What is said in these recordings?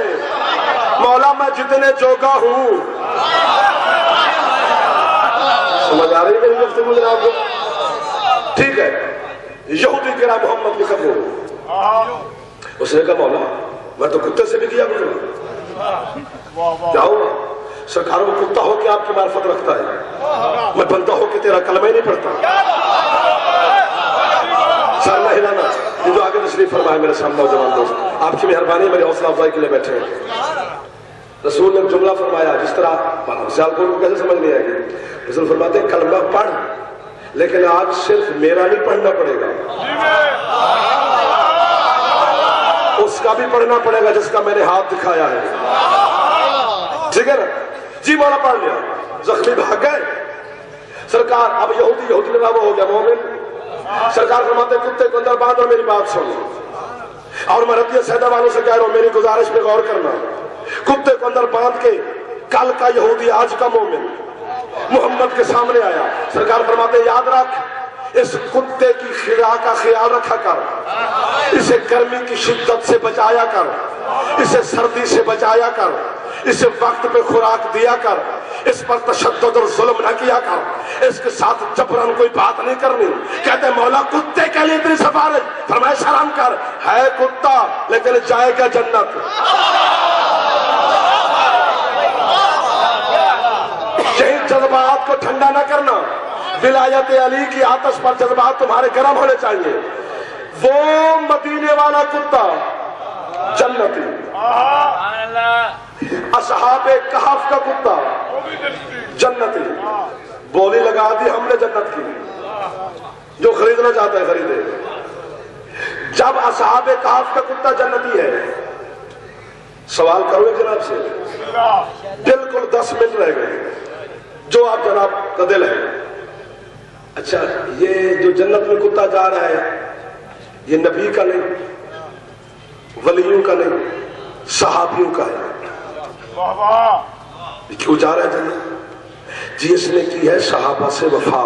ہیں مولا میں جتنے جوگا ہوں. سمجھ آ رہی ہے میری گفتگو جناب کو؟ ٹھیک ہے. یہودی کہا محمد کے قبر ہو. اس نے کہا مولا میں تو کتے سے بھی کیا گزرا. کیا ہوا؟ سرکار وہ کتا ہو کہ آپ کی معرفت رکھتا ہے, میں بندہ ہو کہ تیرا کلمہ ہی نہیں پڑھتا. سر نہ ہلانا. یہ جو آگے تشریف فرمائے میرے سامنے نوجوان دوست, آپ کی مہربانی میری حوصلہ افزائی کے لیے بیٹھے ہیں. رسول نے جملہ فرمایا جس طرح سیال کو کیسے سمجھ نہیں آئے گی. رسول فرماتے ہیں کلمہ پڑھ, لیکن آج صرف میرا نہیں پڑھنا پڑے گا, اس کا بھی پڑھنا پڑے گا جس کا میں نے ہاتھ دکھایا ہے. ٹھیک ہے نا جی؟ مولا پڑھ لیا, زخمی بھاگ گئے. سرکار اب یہودی لگا وہ ہو گیا مومن. سرکار فرماتے ہیں کتے کو اندر باندھ اور میری بات سن. اور میں رضیہ سیدہ والوں سے کہہ رہا ہوں میری گزارش پہ غور کرنا. کتے کو اندر باندھ کے کل کا یہودی آج کا مومن محمد کے سامنے آیا. سرکار فرماتے ہیں یاد رکھ اس کتے کی خدا کا خیال رکھا کر, اسے گرمی کی شدت سے بچایا کر, اسے سردی سے بچایا کر, اسے وقت پہ خوراک دیا کر, اس پر تشدد اور ظلم نہ کیا کر, اس کے ساتھ جبرن کوئی بات نہیں کرنی. کہتے ہیں مولا کتے کے لیے اتنی سفارش. فرمایا شرم کر, ہے کتا لیکن جائے گا جنت. یہی جذبات کو ٹھنڈا نہ کرنا. ولایت علی کی آتش پر جذبات تمہارے گرم ہونے چاہیے. وہ مدینے والا کتا جنتی, اصحاب کہف کا کتا جنتی. بولی لگا دی ہم نے جنت کی, جو خریدنا چاہتا ہے خریدے. جب اصحاب کہف کا کتا جنتی ہے, سوال کرو ایک جناب سے. بالکل 10 منٹ رہ گئے, جو آپ جناب کا دل ہے. اچھا یہ جو جنت میں کتا جا رہا ہے یہ نبی کا نہیں, ولیوں کا نہیں, صحابیوں کا ہے. کیوں جا رہا ہے جنت؟ جی اس نے کی ہے صحابہ سے وفا.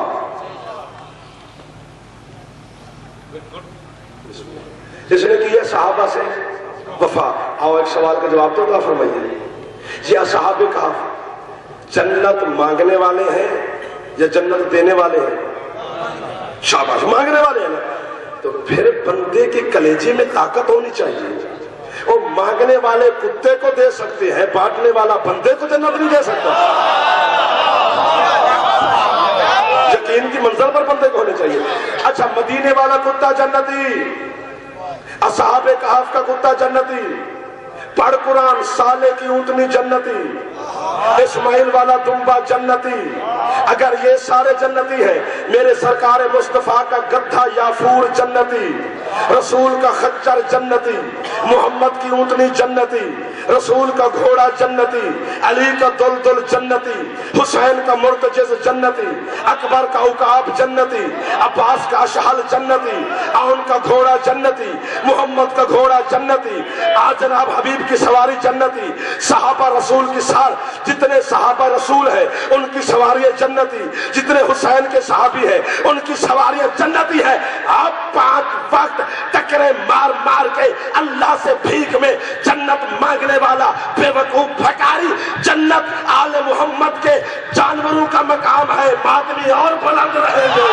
اس نے کی ہے صحابہ سے وفا. آؤ ایک سوال کا جواب تو فرمائیے, یہ اصحاب کہف جنت مانگنے والے ہیں یا جنت دینے والے ہیں؟ شاباش, مانگنے والے ہیں نا. تو پھر بندے کے کلیجے میں طاقت ہونی چاہیے. وہ مانگنے والے کتے کو دے سکتے ہیں, بانٹنے والا بندے کو جنت نہیں دے سکتا. یقین کی منزل پر بندے کو ہونے چاہیے. اچھا مدینے والا کتا جنتی, اصحاب کہف کا کتا جنتی, پڑھ قرآن سالے کی اونٹنی جنتی, اسماعیل والا دمبا جنتی. اگر یہ سارے جنتی ہیں, میرے سرکار مصطفیٰ کا گدھا یافور جنتی, رسول کا خچر جنتی, محمد کی اونٹنی جنتی, رسول کا گھوڑا جنتی, علی کا دلدل جنتی, حسین کا مرتجز جنتی, اکبر کا عقاب جنتی, عباس کا اشہل جنتی, آن کا گھوڑا جنتی, محمد کا گھوڑا جنتی, آج جناب حبیب کی سواری جنتی, صحابہ رسول کی جتنے صحابہ رسول ہیں ان کی سواری جنتی, جتنے حسین کے صحابی ہیں ان کی سواری جنتی ہے. آپ 5 وقت ٹکرے مار مار کے اللہ سے بھیک میں جنت مانگنے والا بے وقوف بھکاری. جنت آل محمد کے جانوروں کا مقام ہے, ماتمی اور بلند رہیں گے.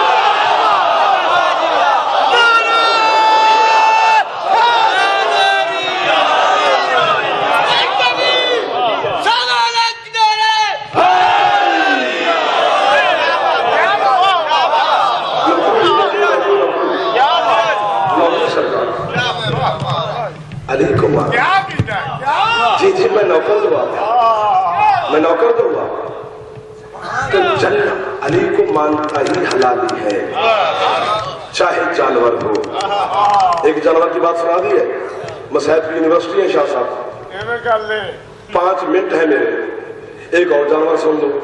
علی کو مان. جی میں نوکر دعا, میں نوکر دعا. تو جنت علی کو مانتا ہی حلالی ہے, چاہے جانور ہو. ایک جانور کی بات سنا دی ہے, مساحت کی یونیورسٹی ہے شاہ صاحب, 5 منٹ ہے میرے, ایک اور جانور سن دو.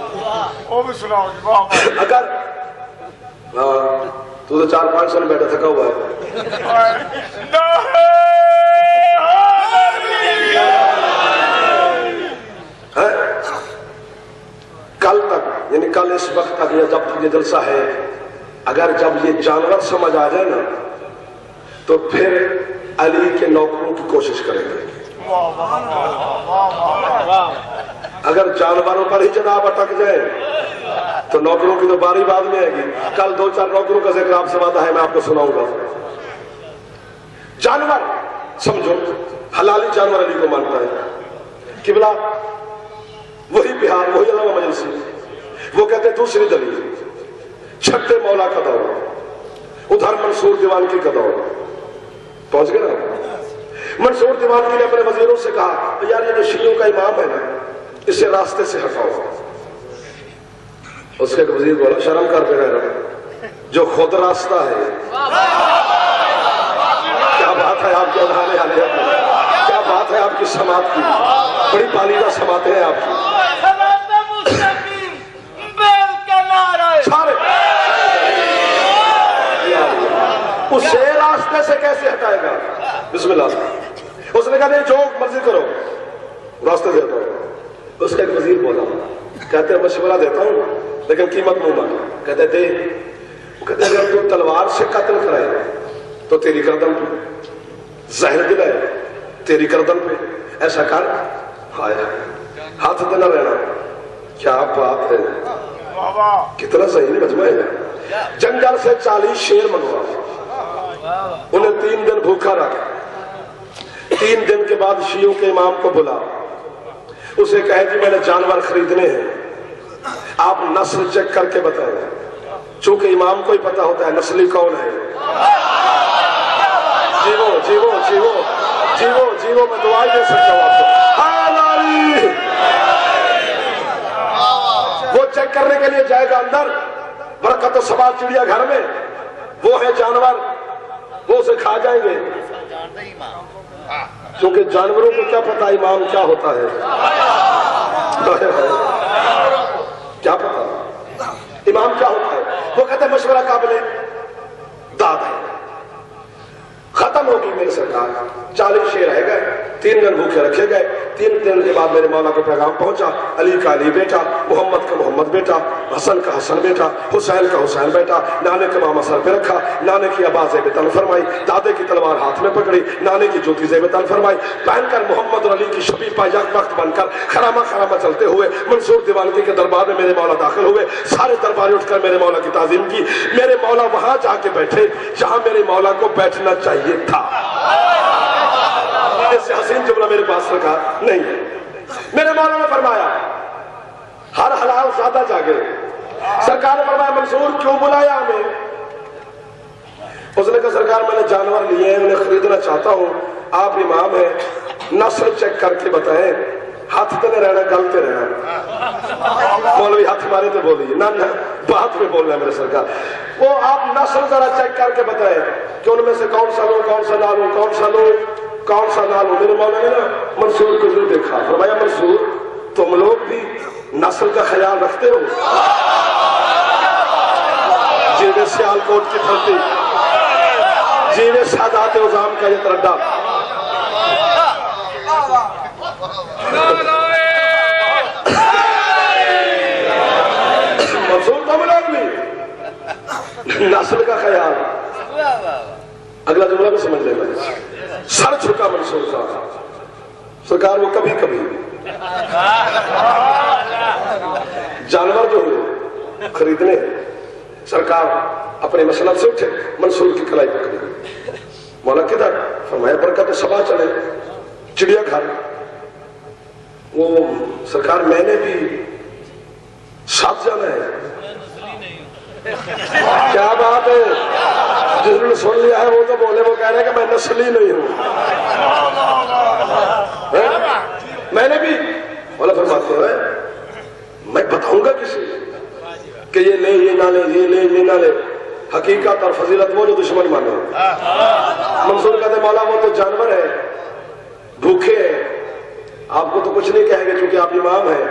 اگر تو 4-5 سال بیٹھا تھکا ہوا ہے. کل تک یعنی کل اس وقت تک یا جب تک یہ جلسہ ہے, اگر جب یہ جانور سمجھ آ جائے نا تو پھر علی کے نوکروں کی کوشش کریں گے. اگر جانوروں پر ہی جناب اٹک جائے تو نوکروں کی تو باری بعد میں آئے گی. کل 2-4 نوکروں کا ذکر آپ سے وعدہ ہے، میں آپ کو سناؤں گا. جانور سمجھو، حلالی جانور علی کو مانتا ہے. قبلہ وہی بہار، وہی علامہ مجلسی، وہ کہتے دوسری دلیل چھٹے مولا کا دور، ادھر منصور دیوانگی کا دور. پہنچ گئے نا؟ منصور دیوانگی نے اپنے وزیروں سے کہا یار یہ جو شیعوں کا امام ہے نا، اسے راستے سے ہٹاؤ. اس کے ایک وزیر بولا شرم کر کے رہ رہا جو خود راستہ ہے. کیا بات ہے آپ کے ادھانے آنے کی، کیا بات ہے آپ کی سماعت کی، بڑی پالیدہ سماعتیں ہیں آپ کی. اسے راستے سے کیسے ہٹائے گا؟ بسم اللہ. اس نے کہا نہیں جو مرضی کرو راستے سے ہٹاؤ. اس کا ایک وزیر بولا، کہتے ہیں مشورہ دیتا ہوں لیکن قیمت نہیں مانگا. کہتے دے. وہ کہتے ہیں اگر تو تلوار سے قتل کرائے تو تیری گردن پہ، زہر دلائے تیری گردن پہ، ایسا کر. ہائے ہاتھ دے نہ رہنا. کیا بات ہے، کتنا صحیح مجمع ہے. جنگل سے 40 شیر منگوا، انہیں 3 دن بھوکا رکھا. 3 دن کے بعد شیعوں کے امام کو بلا، اسے کہے کہ میں نے جانور خریدنے ہیں، آپ نسل چیک کر کے بتائیں. چونکہ امام کو ہی پتا ہوتا ہے نسلی کون ہے. جیو جیو جیو جیو جیو، میں دعائیں دے سکتا ہوں آپ کو. حلالی وہ چیک کرنے کے لیے جائے گا اندر. برکت و سبا چڑیا گھر میں وہ ہے جانور، وہ اسے کھا جائیں گے. کیونکہ جانوروں کو کیا پتا امام کیا ہوتا ہے، کیا پتا امام کیا ہوتا ہے. وہ کہتے ہیں مشورہ قابل داد ہے. ختم ہوگی میری سرکار، 40 شیر رہ گئے، 3 دن بھوکے رکھے گئے. 3 دن کے بعد میرے مولا کو پیغام پہنچا، علی کا علی بیٹا، محمد کا محمد بیٹا، حسن کا حسن بیٹا، حسین کا حسین بیٹا. نانے کا ماما سر پہ رکھا، نانے کی آواز زیب تن فرمائی، دادے کی تلوار ہاتھ میں پکڑی، نانے کی جوتی زیب تن فرمائی. پہن کر محمد اور علی کی شبیہ پا یک وقت بن کر خرامہ خرامہ چلتے ہوئے منصور دیوانگی کے دربار میں میرے مولا داخل ہوئے. سارے درباری اٹھ کر میرے مولا کی تعظیم کی. میرے مولا وہاں جا کے بیٹھے جہاں میرے مولا کو بیٹھنا چاہیے تھا. اس سے حسین جملہ میرے پاس رکھا نہیں ہے. میرے مولا نے فرمایا ہر حلال زیادہ جاگے. سرکار نے فرمایا منصور کیوں بلایا ہمیں؟ اس نے کہا سرکار میں نے جانور لیے ہیں، انہیں خریدنا چاہتا ہوں، آپ امام ہیں، نسل چیک کر کے بتائیں. ہاتھ تے نہ رہنا، گلتے رہنا. مولوی ہاتھ مارے تو بولیے نہ بات میں بولنا ہے میرے سرکار. وہ آپ نسل ذرا چیک کر کے بتائیں کہ ان میں سے کون سا لو، کون سا نہ لو، کون سا لو، کون سا نہ لو. میرے مولا نے نا منصور کو یوں دیکھا، فرمایا منصور تم لوگ بھی نسل کا خیال رکھتے ہو؟ جیوے سیال کوٹ کی دھرتی، جیوے سادات عظام کا یہ ترڈا. منصور تم لوگ بھی نسل کا خیال. اگلا جملہ بھی سمجھ لیں گے. سر جھکا منصور کا. سرکار وہ کبھی کبھی جانور جو ہوئے خریدنے، سرکار اپنے مسند سے اٹھے، منصور کی کلائی پکڑی. مولا کدھر؟ فرمایا برکت سبا چلے چڑیا گھر. وہ سرکار میں نے بھی ساتھ جانا ہے. کیا بات ہے، جس نے سن لیا ہے وہ تو بولے، وہ کہہ رہے کہ میں نسلی نہیں ہوں. میں نے بھی مولا فرماتے ہیں میں بتاؤں گا کسی کہ یہ لے یہ نہ لے، یہ لے یہ نہ لے. حقیقت اور فضیلت وہ جو دشمن مانے. منصور کہتے مولا وہ تو جانور ہے، بھوکے ہیں، آپ کو تو کچھ نہیں کہیں گے چونکہ آپ امام ہیں.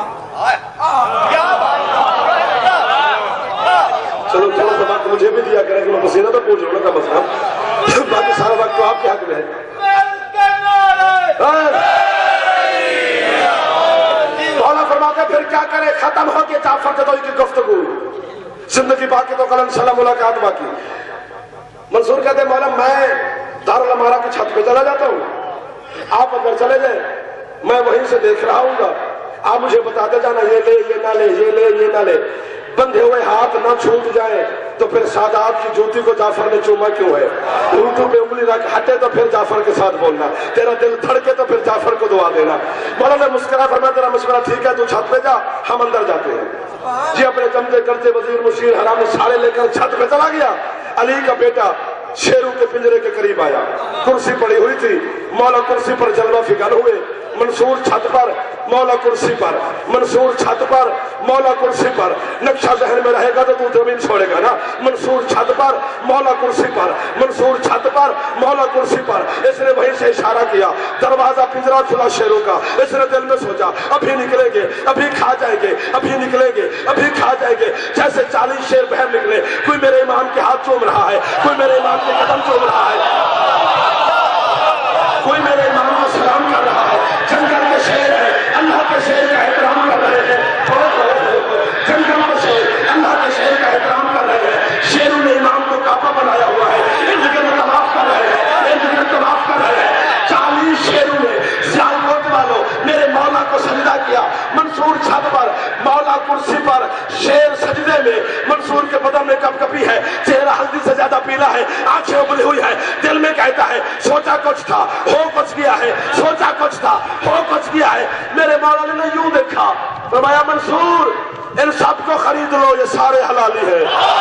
چلو تھوڑا سا وقت مجھے بھی دیا کریں کہ میں پسینہ تو پوچھ رہا کا مسئلہ، باقی سارا وقت تو آپ کے حق میں ہے. مولا فرماتے پھر کیا کرے؟ ختم ہو کے جعفر جدوئی کی گفتگو، زندگی باقی تو کل انشاءاللہ ملاقات باقی. منصور کہتے مولا میں دارالامارہ کی چھت پہ چلا جاتا ہوں، आप अंदर चले जाए, मैं वहीं से देख रहा हूँ, आप मुझे बताते जाना ये ले ये ना ले, ये ले ये ना ले। बंधे हुए हाथ ना छूट जाए तो फिर सादात की जूती को जाफर ने चूमा क्यों है? उल्टू पे उंगली रख हटे तो फिर जाफर के साथ बोलना, तेरा दिल धड़के तो फिर जाफर को दुआ देना। मौलाना मुस्कुरा फरमा तेरा मशवरा ठीक है, तू छत पे जा, हम अंदर जाते हैं जी। अपने जमते करते वजीर मुशीर हरामी सारे लेकर छत पे चला गया। अली का बेटा शेरों के पिंजरे के करीब आया, कुर्सी पड़ी हुई थी, मौला कुर्सी पर जलवा फिगर हुए, मंसूर छत पर, मौला कुर्सी पर, मंसूर छत पर, मौला कुर्सी पर। नक्शा जहन में रहेगा तो तू जमीन छोड़ेगा ना। मंसूर छत पर, मौला कुर्सी पर, मंसूर छत पर, मौला कुर्सी पर। इसने वहीं से इशारा किया, दरवाजा पिंजरा खुला शेरों का। इसने दिल में सोचा अभी निकलेंगे, अभी खा जाएंगे, अभी निकलेंगे, अभी खा जाएंगे। जैसे 40 शेर बाहर निकले, कोई मेरे इमाम के हाथ चूम रहा है, कोई मेरे इमाम के कदम चूम रहा है, कोई मेरे इमाम को सलाम कर रहा है। जंगल के शेर है, अल्लाह के शेर का एहतराम कर रहे हैं। जंगल के शेर अल्लाह के शेर का एहतराम कर रहे हैं। शेरों ने इमाम को काबा बनाया हुआ है, इर्द गिर्द तवाफ कर रहे हैं, इर्द गिर्द तवाफ कर रहे हैं। 40 शेरों ने सियालकोट वालों मेरे मौला को सजदा किया। मंसूर छत पर, मौला कुर्सी पर, शेर सजदे में। मंसूर के बदन में कपकपी है, चेहरा हल्दी से ज्यादा पीला है, आंखें उबली हुई है। दिल में कहता है सोचा कुछ था, हो कुछ गया है, सोचा कुछ था, हो कुछ गया है। मेरे मौला ने यूं देखा, फरमाया मंसूर इन सबको खरीद लो, ये सारे हलाली है।